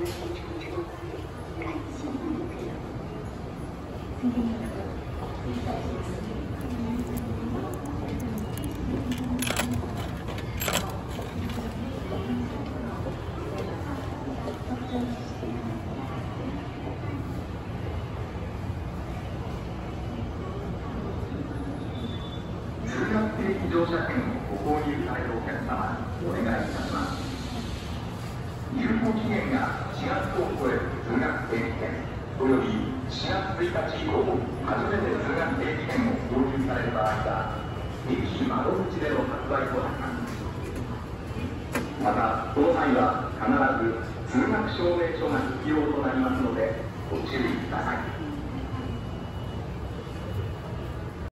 乗車券をご購入されるお客様、お願いいたします。有効期限が4月を超える通学定期券および4月1日以降初めて通学定期券を購入される場合は駅窓口での発売となります。またこの際は必ず通学証明書が必要となりますのでご注意ください。